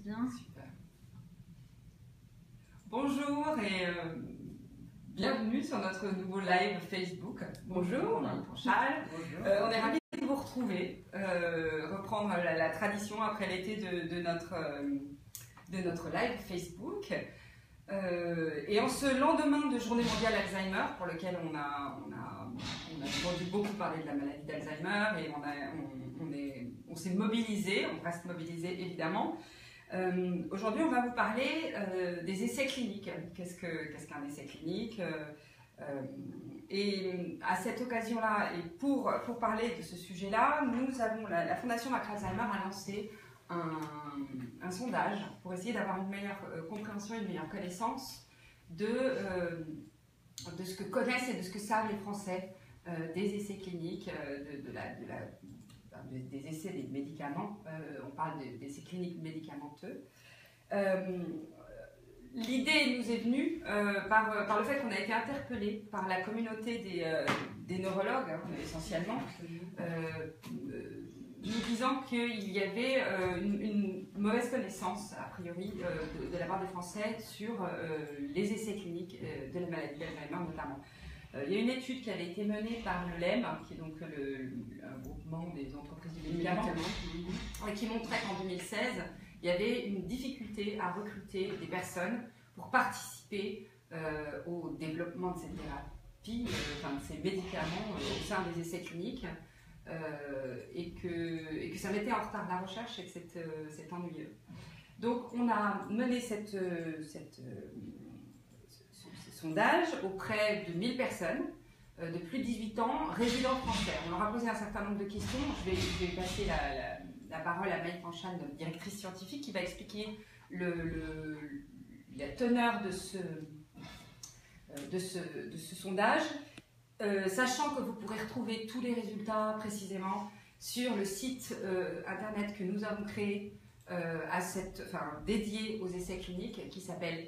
Bien. Super. Bonjour et bienvenue sur notre nouveau live Facebook. Bonjour, Chantal. On est ravis de vous retrouver, reprendre la tradition après l'été de notre live Facebook. Et en ce lendemain de Journée mondiale Alzheimer, pour lequel on a entendu beaucoup parler de la maladie d'Alzheimer et on s'est mobilisé, on reste mobilisé évidemment. Aujourd'hui, on va vous parler des essais cliniques. Qu'est-ce qu'un essai clinique? Et à cette occasion-là, et pour parler de ce sujet-là, nous avons la Fondation Vaincre Alzheimer a lancé un sondage pour essayer d'avoir une meilleure compréhension, une meilleure connaissance de ce que connaissent et de ce que savent les Français des essais cliniques, des essais des médicaments. On parle d'essais cliniques médicamenteux. L'idée nous est venue par le fait qu'on a été interpellé par la communauté des neurologues, essentiellement, nous disant qu'il y avait une mauvaise connaissance, a priori, de la part des Français sur les essais cliniques de la maladie d'Alzheimer notamment. Il y a une étude qui avait été menée par le LEM, qui est donc un groupement des entreprises du médicament, et qui montrait qu'en 2016, il y avait une difficulté à recruter des personnes pour participer au développement de cette thérapie, de ces médicaments au sein des essais cliniques, et que ça mettait en retard la recherche et que c'est ennuyeux. Donc on a mené ce sondage auprès de 1000 personnes de plus de 18 ans, résidents français. On leur a posé un certain nombre de questions. Je vais passer la parole à Maï Panchan, notre directrice scientifique, qui va expliquer la teneur de ce sondage, sachant que vous pourrez retrouver tous les résultats précisément sur le site internet que nous avons créé dédié aux essais cliniques, qui s'appelle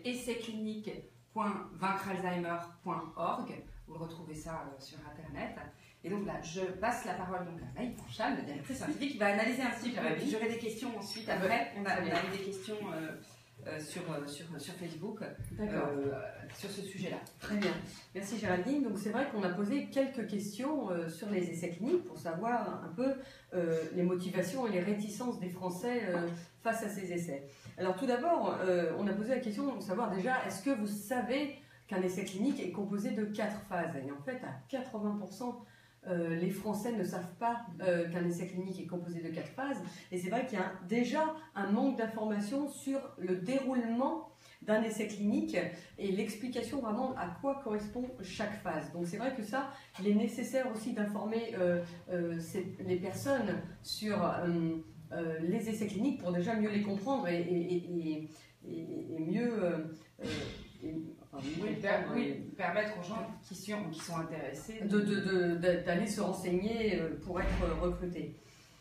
essaicscliniques.vaincrealzheimer.org. Vous retrouvez ça sur internet. Et donc là, je passe la parole donc à Maï Panchan, la directrice scientifique, qui va analyser un petit peu. J'aurai des questions ensuite après. On a eu des questions sur Facebook sur ce sujet-là. Très bien. Merci Géraldine. Donc c'est vrai qu'on a posé quelques questions sur les essais cliniques pour savoir un peu les motivations et les réticences des Français face à ces essais. Alors tout d'abord, on a posé la question de savoir déjà, est-ce que vous savez qu'un essai clinique est composé de 4 phases? Et en fait, à 80%, les Français ne savent pas qu'un essai clinique est composé de 4 phases. Et c'est vrai qu'il y a déjà un manque d'informations sur le déroulement d'un essai clinique et l'explication vraiment à quoi correspond chaque phase. Donc c'est vrai que ça, il est nécessaire aussi d'informer les personnes sur les essais cliniques pour déjà mieux les comprendre et mieux... permettre aux gens qui sont intéressés d'aller se renseigner pour être recrutés.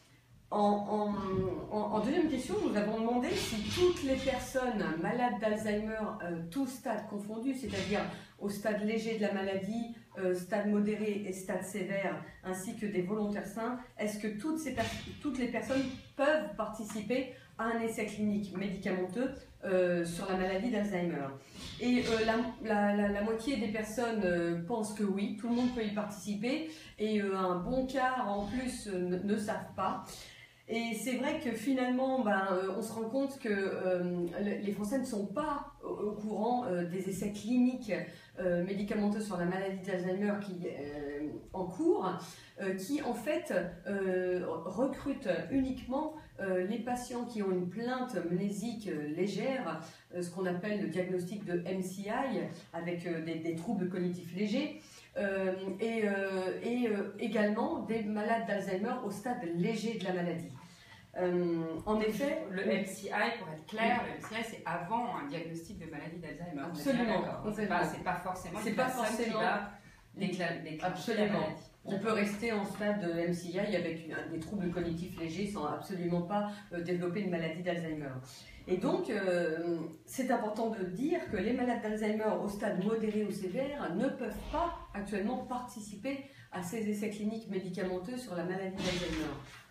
En deuxième question, nous avons demandé si toutes les personnes malades d'Alzheimer, tous stades confondus, c'est-à-dire au stade léger de la maladie, stade modéré et stade sévère, ainsi que des volontaires sains, est-ce que toutes les personnes peuvent participer à un essai clinique médicamenteux sur la maladie d'Alzheimer? Et la moitié des personnes pensent que oui, tout le monde peut y participer, et un bon quart en plus ne savent pas. Et c'est vrai que finalement, on se rend compte que les Français ne sont pas au courant des essais cliniques médicamenteux sur la maladie d'Alzheimer qui en cours, qui en fait recrutent uniquement les patients qui ont une plainte mnésique légère, ce qu'on appelle le diagnostic de MCI, avec des troubles cognitifs légers, et également des malades d'Alzheimer au stade léger de la maladie. En effet, le MCI, pour être clair, le MCI c'est avant un diagnostic de maladie d'Alzheimer. Absolument. C'est pas forcément une personne qui va déclencher la maladie. On peut rester en stade MCI avec des troubles cognitifs légers sans absolument pas développer une maladie d'Alzheimer. Et donc, c'est important de dire que les malades d'Alzheimer au stade modéré ou sévère ne peuvent pas actuellement participer à ces essais cliniques médicamenteux sur la maladie d'Alzheimer.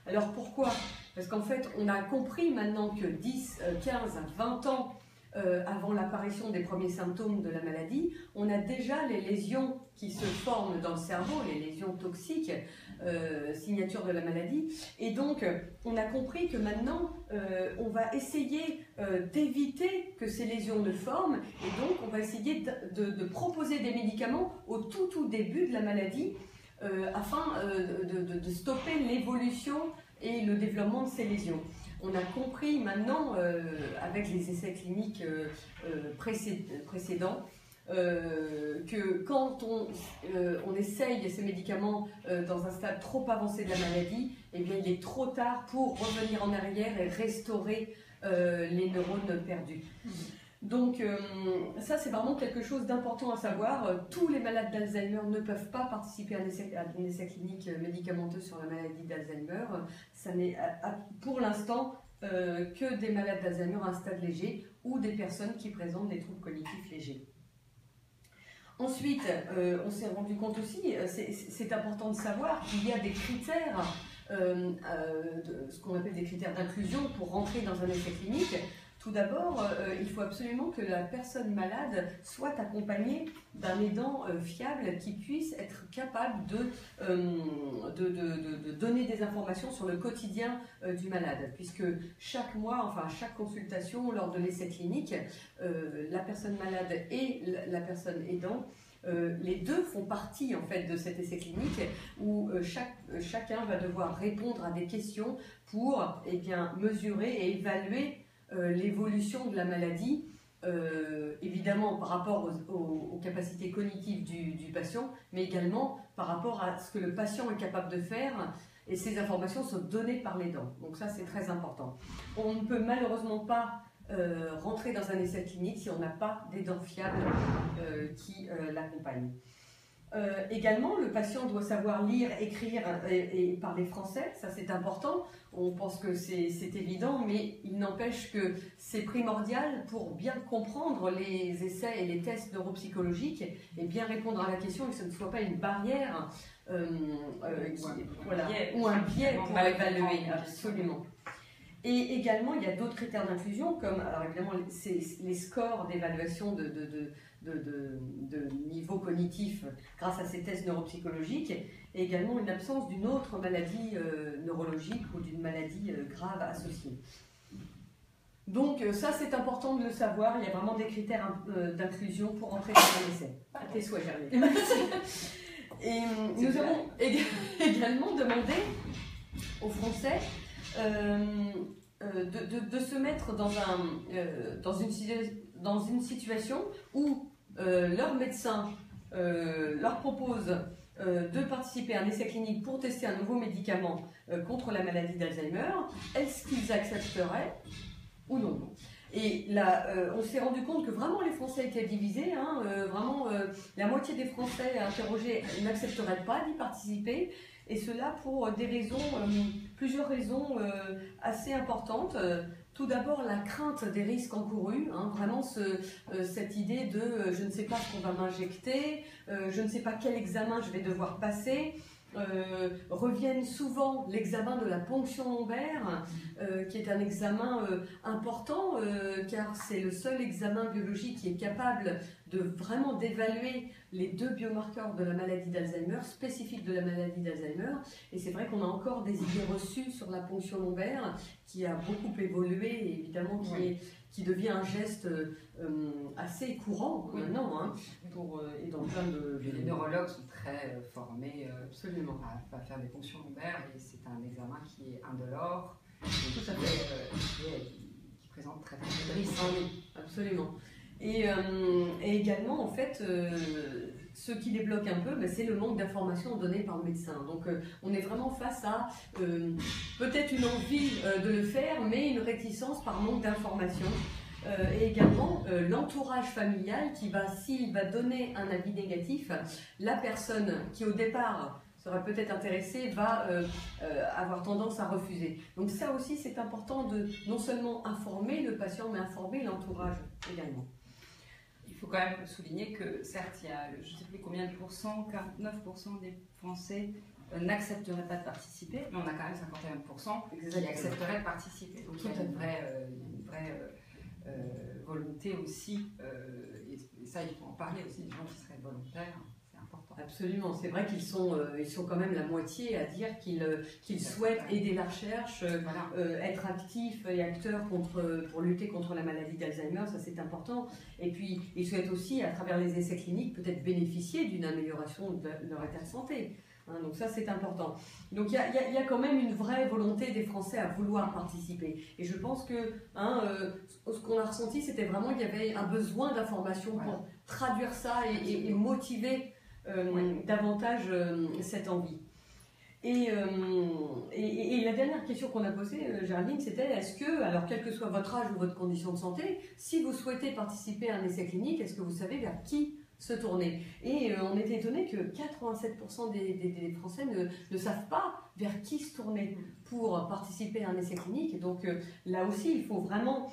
Alors pourquoi? Parce qu'en fait, on a compris maintenant que 10, 15, 20 ans avant l'apparition des premiers symptômes de la maladie, on a déjà les lésions qui se forment dans le cerveau, les lésions toxiques, signature de la maladie. Et donc, on a compris que maintenant, on va essayer d'éviter que ces lésions ne forment. Et donc, on va essayer de proposer des médicaments au tout début de la maladie afin de stopper l'évolution et le développement de ces lésions. On a compris maintenant, avec les essais cliniques précédents, que quand on essaye ces médicaments dans un stade trop avancé de la maladie, eh bien, il est trop tard pour revenir en arrière et restaurer les neurones perdus. Donc ça, c'est vraiment quelque chose d'important à savoir. Tous les malades d'Alzheimer ne peuvent pas participer à un essai clinique médicamenteux sur la maladie d'Alzheimer. Ça n'est pour l'instant que des malades d'Alzheimer à un stade léger ou des personnes qui présentent des troubles cognitifs légers. Ensuite, on s'est rendu compte aussi, c'est important de savoir qu'il y a des critères, ce qu'on appelle des critères d'inclusion pour rentrer dans un essai clinique. Tout d'abord, il faut absolument que la personne malade soit accompagnée d'un aidant fiable qui puisse être capable de donner des informations sur le quotidien du malade. Puisque chaque mois, enfin chaque consultation lors de l'essai clinique, la personne malade et la personne aidant, les deux font partie en fait de cet essai clinique où chacun va devoir répondre à des questions pour mesurer et évaluer l'évolution de la maladie, évidemment par rapport aux capacités cognitives du patient, mais également par rapport à ce que le patient est capable de faire, et ces informations sont données par l'aidant. Donc ça, c'est très important. On ne peut malheureusement pas rentrer dans un essai clinique si on n'a pas d'aidant fiable qui l'accompagne. Également, le patient doit savoir lire, écrire et parler français, ça c'est important. On pense que c'est évident, mais il n'empêche que c'est primordial pour bien comprendre les essais et les tests neuropsychologiques et bien répondre à la question et que ce ne soit pas une barrière ou un biais pour évaluer, absolument. Et également, il y a d'autres critères d'inclusion, comme alors évidemment les scores d'évaluation de niveau cognitif grâce à ces tests neuropsychologiques, et également une absence d'une autre maladie neurologique ou d'une maladie grave associée. Donc ça, c'est important de le savoir, il y a vraiment des critères d'inclusion pour entrer dans un essai. À tes souhaits, Germaine. Et nous avons également demandé aux Français de se mettre dans une situation où leur médecin leur propose de participer à un essai clinique pour tester un nouveau médicament contre la maladie d'Alzheimer. Est-ce qu'ils accepteraient ou non? Et là, on s'est rendu compte que vraiment les Français étaient divisés. Vraiment, la moitié des Français interrogés n'accepteraient pas d'y participer. Et cela pour des raisons, plusieurs raisons assez importantes. Tout d'abord, la crainte des risques encourus, vraiment cette idée de je ne sais pas ce qu'on va m'injecter, je ne sais pas quel examen je vais devoir passer. Reviennent souvent l'examen de la ponction lombaire, qui est un examen important, car c'est le seul examen biologique qui est capable de vraiment d'évaluer les deux biomarqueurs de la maladie d'Alzheimer, spécifiques de la maladie d'Alzheimer. Et c'est vrai qu'on a encore des idées reçues sur la ponction lombaire, qui a beaucoup évolué, et évidemment qui devient un geste assez courant maintenant, et dans plein de... Les neurologues sont très formés absolument à faire des fonctions lombaires, et c'est un examen qui est indolore, et tout à fait, qui présente très peu de risques. Oui, absolument. Et également, en fait, ce qui les bloque un peu, c'est le manque d'informations données par le médecin. Donc, on est vraiment face à peut-être une envie de le faire, mais une réticence par manque d'informations. Et également l'entourage familial qui va, s'il va donner un avis négatif, la personne qui au départ serait peut-être intéressée va avoir tendance à refuser. Donc ça aussi, c'est important de non seulement informer le patient, mais informer l'entourage également. Il faut quand même souligner que certes, il y a je ne sais plus combien de pourcents, 49% des Français n'accepteraient pas de participer, mais on a quand même 51% qui accepteraient de participer. Donc il y a une vraie volonté aussi, et ça il faut en parler aussi, des gens qui seraient volontaires. Absolument, c'est vrai qu'ils sont quand même la moitié à dire qu'ils souhaitent aider la recherche, être actifs et acteurs pour lutter contre la maladie d'Alzheimer, ça c'est important. Et puis ils souhaitent aussi, à travers les essais cliniques, peut-être bénéficier d'une amélioration de leur état de santé. Donc ça c'est important. Donc il y a quand même une vraie volonté des Français à vouloir participer. Et je pense que ce qu'on a ressenti, c'était vraiment qu'il y avait un besoin d'information pour traduire ça et motiver davantage cette envie. Et la dernière question qu'on a posée, Géraldine, c'était est-ce que, alors quel que soit votre âge ou votre condition de santé, si vous souhaitez participer à un essai clinique, est-ce que vous savez vers qui se tourner? Et on était étonné que 87% des Français ne savent pas vers qui se tourner pour participer à un essai clinique. Et donc là aussi, il faut vraiment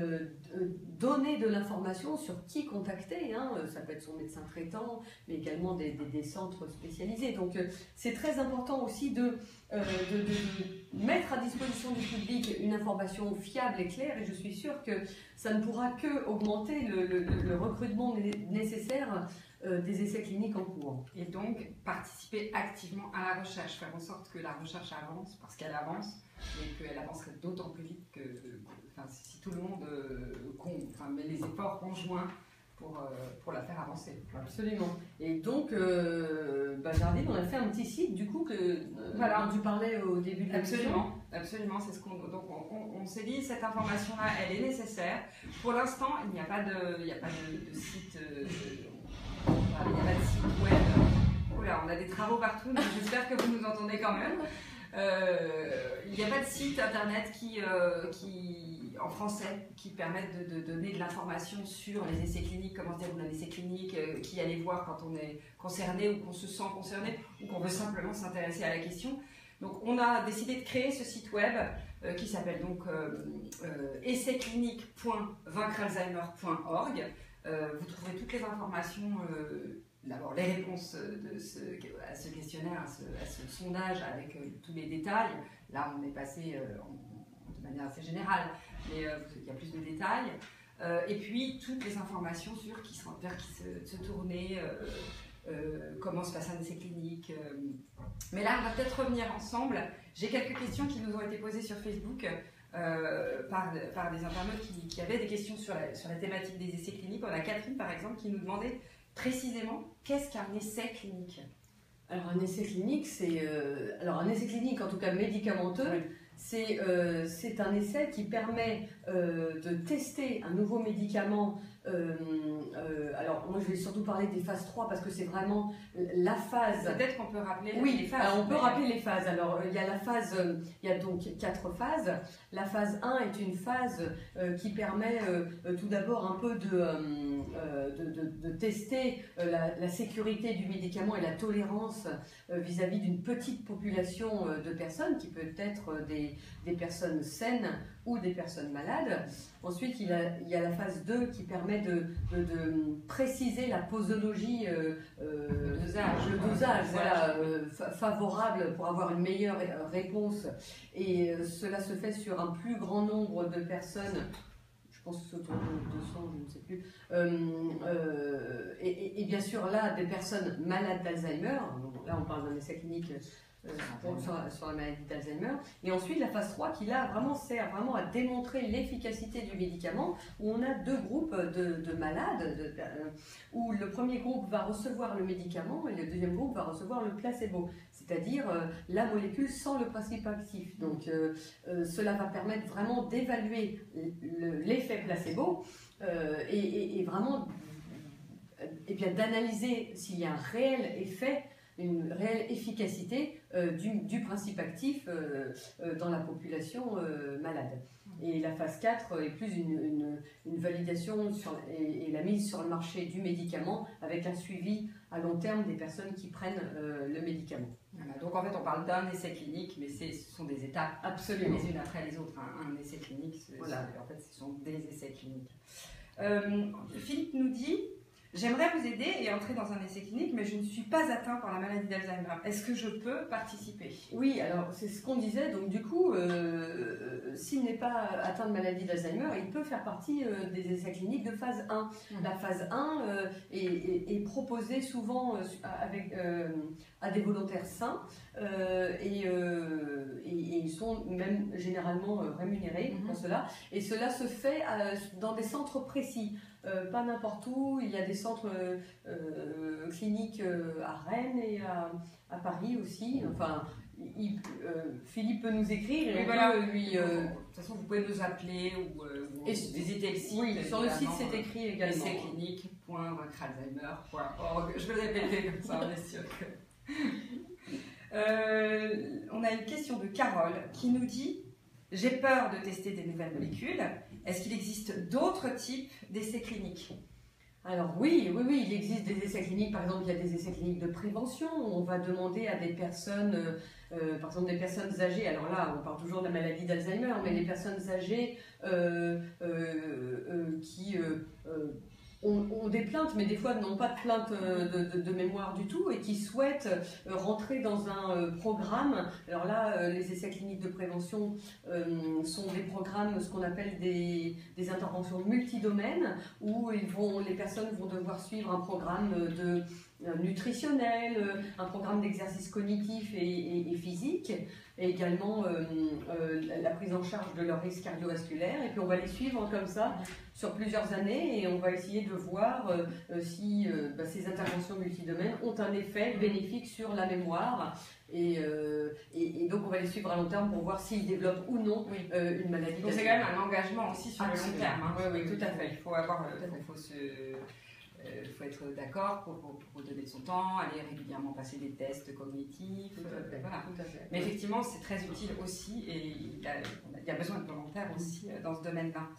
donner de l'information sur qui contacter. Ça peut être son médecin traitant, mais également des centres spécialisés. Donc c'est très important aussi de mettre à disposition du public une information fiable et claire. Et je suis sûre que ça ne pourra que augmenter le recrutement nécessaire des essais cliniques en cours. Et donc participer activement à la recherche, faire en sorte que la recherche avance, parce qu'elle avance, et qu'elle avancerait d'autant plus vite que si tout le monde met les efforts conjoints pour la faire avancer. Absolument. Et donc, Géraldine, on a fait un petit site du coup dont tu parlais au début de l'émission. Absolument, c'est ce on s'est dit, cette information-là, elle est nécessaire. Pour l'instant, il n'y a pas de site. Il n'y a pas de site web. Oula, on a des travaux partout, donc j'espère que vous nous entendez quand même. Il n'y a pas de site internet qui en français qui permettent de donner de l'information sur les essais cliniques, comment se déroule un essai clinique, qui aller voir quand on est concerné ou qu'on se sent concerné ou qu'on veut simplement s'intéresser à la question. Donc on a décidé de créer ce site web qui s'appelle donc essayclinique.vaincrealzheimer.org. Vous trouverez toutes les informations, d'abord les réponses à ce questionnaire, à ce sondage avec tous les détails. Là, on est passé de manière assez générale, mais il y a plus de détails. Et puis, toutes les informations sur vers qui se tourner, comment se passe un essai clinique. Mais là, on va peut-être revenir ensemble. J'ai quelques questions qui nous ont été posées sur Facebook. Par des internautes qui avaient des questions sur la thématique des essais cliniques. On a Catherine par exemple qui nous demandait précisément qu'est-ce qu'un essai clinique. Alors un essai clinique, un essai clinique en tout cas médicamenteux, c'est un essai qui permet de tester un nouveau médicament. Alors moi je vais surtout parler des phases 3 parce que c'est vraiment la phase. Peut-être qu'on peut rappeler les phases. Alors on peut rappeler les phases. Alors il y a donc 4 phases. La phase 1 est une phase qui permet tout d'abord un peu de tester la sécurité du médicament et la tolérance vis-à-vis d'une petite population de personnes qui peut être des personnes saines ou des personnes malades. Ensuite, il y a la phase 2 qui permet de préciser la posologie, le dosage favorable pour avoir une meilleure réponse. Et cela se fait sur un plus grand nombre de personnes. Je pense que c'est autour de 200, je ne sais plus. Et bien sûr, là, des personnes malades d'Alzheimer. Là, on parle d'un essai clinique sur la maladie d'Alzheimer. Et ensuite, la phase 3 qui là vraiment sert vraiment à démontrer l'efficacité du médicament, où on a 2 groupes de malades, où le premier groupe va recevoir le médicament et le deuxième groupe va recevoir le placebo, c'est-à-dire la molécule sans le principe actif. Donc cela va permettre vraiment d'évaluer l'effet placebo et vraiment bien d'analyser s'il y a un réel effet, une réelle efficacité du principe actif dans la population malade. Et la phase 4 est plus une validation et la mise sur le marché du médicament avec un suivi à long terme des personnes qui prennent le médicament. Voilà, donc en fait on parle d'un essai clinique, mais ce sont des étapes absolument les unes après les autres. Un essai clinique, en fait ce sont des essais cliniques. Philippe nous dit J'aimerais vous aider et entrer dans un essai clinique, mais je ne suis pas atteint par la maladie d'Alzheimer. Est-ce que je peux participer? Oui, alors c'est ce qu'on disait. Donc du coup, s'il n'est pas atteint de maladie d'Alzheimer, il peut faire partie des essais cliniques de phase 1. La phase 1 est proposée souvent à des volontaires sains et ils sont même généralement rémunérés pour cela. Et cela se fait dans des centres précis. Pas n'importe où, il y a des centres cliniques à Rennes et à Paris aussi. Enfin, Philippe peut nous écrire et oui, voilà. De toute façon, vous pouvez nous appeler ou visiter le site. Oui, sur le site c'est écrit également. essayclinique.alzheimer.org. Je vais le répéter comme ça, on est sûr que... on a une question de Carole qui nous dit: j'ai peur de tester des nouvelles molécules. Est-ce qu'il existe d'autres types d'essais cliniques? Alors oui, il existe des essais cliniques. Par exemple, il y a des essais cliniques de prévention. On va demander à des personnes, par exemple des personnes âgées. Alors là, on parle toujours de la maladie d'Alzheimer, mais les personnes âgées qui ont des plaintes, mais des fois n'ont pas de plainte de mémoire du tout et qui souhaitent rentrer dans un programme. Alors là, les essais cliniques de prévention sont des programmes, ce qu'on appelle des interventions multidomaines, où les personnes vont devoir suivre un programme nutritionnel, un programme d'exercice cognitif et physique, et également la prise en charge de leur risque cardiovasculaire. Et puis on va les suivre comme ça sur plusieurs années et on va essayer de voir si ces interventions multidomaines ont un effet bénéfique sur la mémoire. Et donc on va les suivre à long terme pour voir s'ils développent ou non une maladie. Donc c'est quand même un engagement aussi sur le long terme. Hein. Oui, tout à fait. Il faut faut être d'accord pour donner de son temps, aller régulièrement passer des tests cognitifs. Voilà. Tout à fait. Mais effectivement, c'est très utile aussi et il y a besoin de volontaires aussi dans ce domaine-là.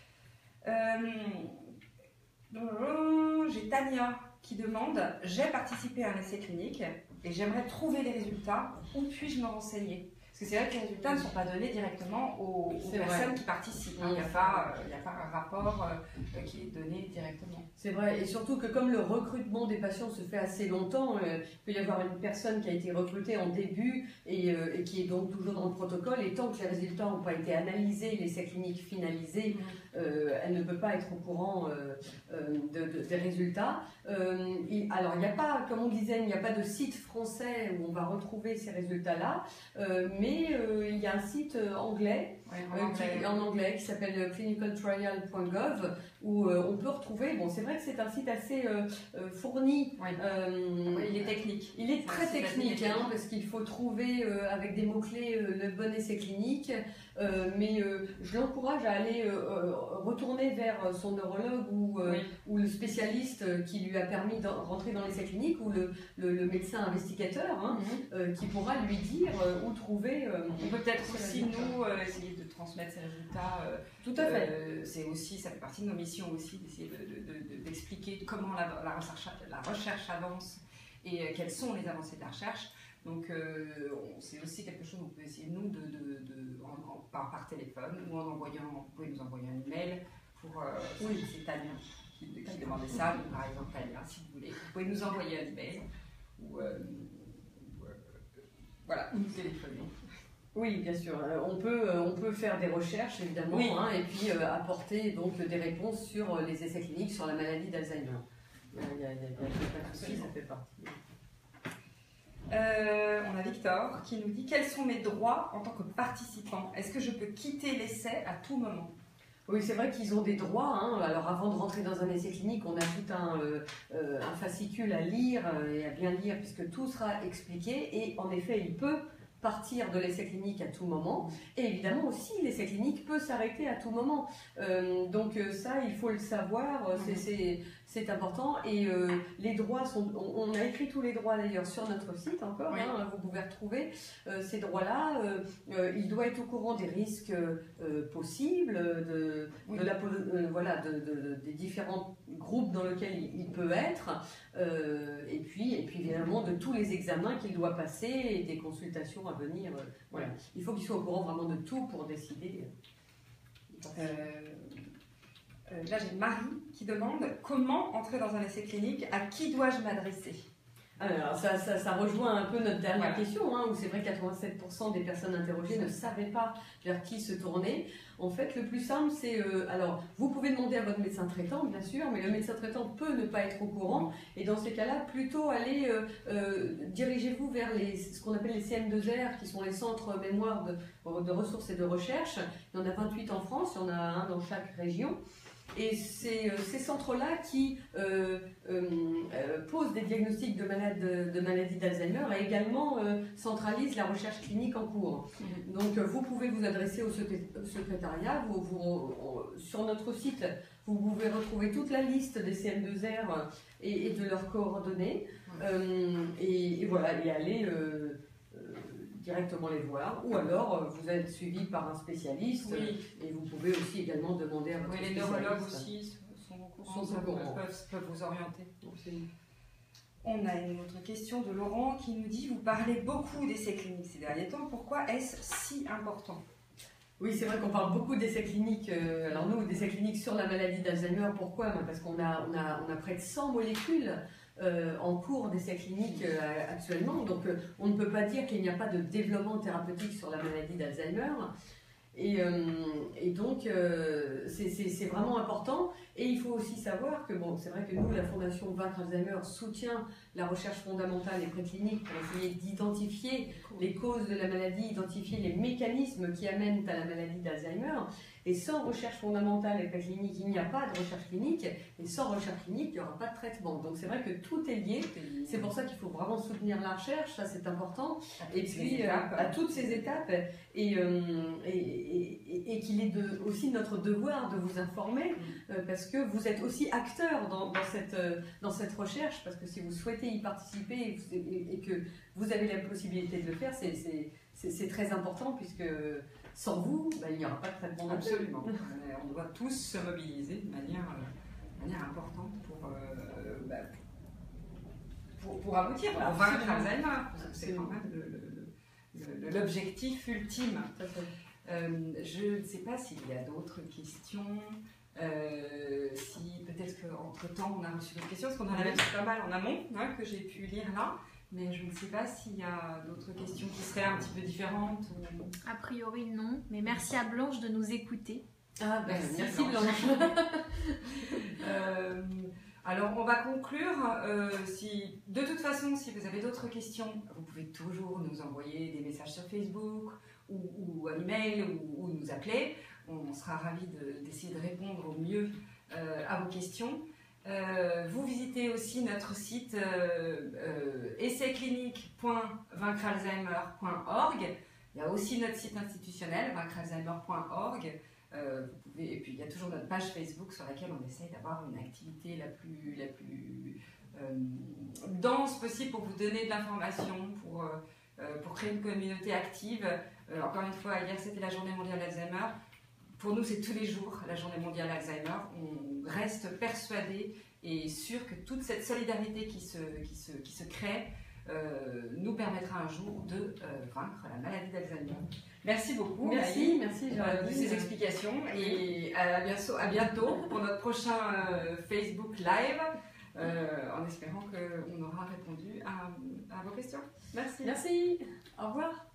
J'ai Tania qui demande: j'ai participé à un essai clinique et j'aimerais trouver les résultats. Où puis-je me renseigner? Parce que c'est vrai que les résultats ne sont pas donnés directement aux personnes qui participent. Il n'y a pas un rapport qui est donné directement. C'est vrai, et surtout que comme le recrutement des patients se fait assez longtemps, il peut y avoir une personne qui a été recrutée en début et qui est donc toujours dans le protocole, et tant que les résultats n'ont pas été analysés, l'essai clinique finalisé, elle ne peut pas être au courant des résultats. Alors il n'y a pas, comme on disait, il n'y a pas de site français où on va retrouver ces résultats-là, mais il y a un site anglais, en anglais qui s'appelle clinicaltrial.gov où on peut retrouver, bon c'est vrai que c'est un site assez fourni, il est technique. Il est très technique, parce qu'il faut trouver avec des mots-clés le bon essai clinique, mais je l'encourage à aller retourner vers son neurologue ou le spécialiste qui lui a permis de rentrer dans l'essai clinique, ou le médecin investigateur qui pourra lui dire où trouver. On peut peut-être aussi nous essayer de transmettre ces résultats. Tout à fait. Ça fait partie de nos missions aussi, d'essayer d'expliquer comment la recherche avance et quelles sont les avancées de la recherche. Donc c'est aussi quelque chose qu'on peut essayer nous par téléphone ou vous pouvez nous envoyer un email pour c'est Tania qui demandait ça, donc, par exemple Tania, si vous voulez, vous pouvez nous envoyer un email ou nous téléphoner. Oui, bien sûr. On peut faire des recherches, évidemment, et puis apporter donc des réponses sur les essais cliniques sur la maladie d'Alzheimer. Il n'y a pas de souci, ça fait partie. On a Victor qui nous dit: quels sont mes droits en tant que participant? Est-ce que je peux quitter l'essai à tout moment? Oui, c'est vrai qu'ils ont des droits. Alors avant de rentrer dans un essai clinique, on a tout un fascicule à lire et à bien lire, puisque tout sera expliqué. Et en effet, il peut partir de l'essai clinique à tout moment, et évidemment aussi l'essai clinique peut s'arrêter à tout moment, donc ça il faut le savoir, c'est important, et les droits sont, on a écrit tous les droits d'ailleurs sur notre site encore, vous pouvez retrouver ces droits là, il doit être au courant des risques possibles, des différents groupes dans lesquels il peut être, et puis évidemment de tous les examens qu'il doit passer et des consultations à venir. Il faut qu'il soit au courant vraiment de tout pour décider. Là, j'ai Marie qui demande comment entrer dans un essai clinique, à qui dois-je m'adresser? Alors, ça rejoint un peu notre dernière question, où c'est vrai que 87% des personnes interrogées ne savaient pas vers qui se tourner. En fait, le plus simple, c'est... alors, vous pouvez demander à votre médecin traitant, bien sûr, mais le médecin traitant peut ne pas être au courant. Et dans ces cas-là, plutôt aller... dirigez-vous vers ce qu'on appelle les CM2R, qui sont les centres mémoire de ressources et de recherche. Il y en a 28 en France, il y en a un dans chaque région. Et c'est ces centres-là qui posent des diagnostics de maladies d'Alzheimer et également centralisent la recherche clinique en cours. Donc vous pouvez vous adresser au secrétariat. Sur notre site, vous pouvez retrouver toute la liste des CM2R et de leurs coordonnées. Et voilà, et aller... directement les voir, ou alors vous êtes suivi par un spécialiste, et vous pouvez aussi également demander à votre spécialiste. Les neurologues aussi sont au courant, peuvent vous orienter. On a une autre question de Laurent qui nous dit: vous parlez beaucoup d'essais cliniques ces derniers temps, pourquoi est-ce si important? Oui, c'est vrai qu'on parle beaucoup d'essais cliniques. Alors nous, d'essais cliniques sur la maladie d'Alzheimer, pourquoi? Parce qu'on a près de 100 molécules en cours d'essais cliniques actuellement. Donc on ne peut pas dire qu'il n'y a pas de développement thérapeutique sur la maladie d'Alzheimer. Et donc c'est vraiment important. Et il faut aussi savoir que, bon, c'est vrai que nous, la Fondation Vaincre Alzheimer soutient la recherche fondamentale et préclinique pour essayer d'identifier les causes de la maladie, identifier les mécanismes qui amènent à la maladie d'Alzheimer. Et sans recherche fondamentale et préclinique, il n'y a pas de recherche clinique. Et sans recherche clinique, il n'y aura pas de traitement. Donc c'est vrai que tout est lié. C'est pour ça qu'il faut vraiment soutenir la recherche, ça c'est important. Et puis à toutes ces étapes. Et qu'il est aussi notre devoir de vous informer, parce que vous êtes aussi acteur dans cette recherche, parce que si vous souhaitez y participer et que vous avez la possibilité de le faire, c'est très important, puisque sans vous, il n'y aura pas de traitement. Absolument. On doit tous se mobiliser de manière importante pour aboutir, pour vaincre Alzheimer. C'est quand même l'objectif ultime. Je ne sais pas s'il y a d'autres questions. Si peut-être qu'entre-temps on a reçu d'autres questions, parce qu'on en avait pas mal en amont, que j'ai pu lire là. Mais je ne sais pas s'il y a d'autres questions qui seraient un petit peu différentes. A priori, non. Mais merci à Blanche de nous écouter. Merci Blanche. Alors, on va conclure. De toute façon, si vous avez d'autres questions, vous pouvez toujours nous envoyer des messages sur Facebook ou un email ou nous appeler. On sera ravis d'essayer de répondre au mieux à vos questions. Vous visitez aussi notre site essayclinique.vaincrealzheimer.org. Il y a aussi notre site institutionnel, vaincrealzheimer.org. Et puis il y a toujours notre page Facebook sur laquelle on essaye d'avoir une activité la plus dense possible pour vous donner de l'information, pour créer une communauté active. Encore une fois, hier c'était la journée mondiale d'Alzheimer. Pour nous, c'est tous les jours la journée mondiale Alzheimer. On reste persuadés et sûr que toute cette solidarité qui se crée nous permettra un jour de vaincre la maladie d'Alzheimer. Merci beaucoup. Merci de ces explications et à bientôt pour notre prochain Facebook Live, en espérant qu'on aura répondu à vos questions. Merci. Merci. Au revoir.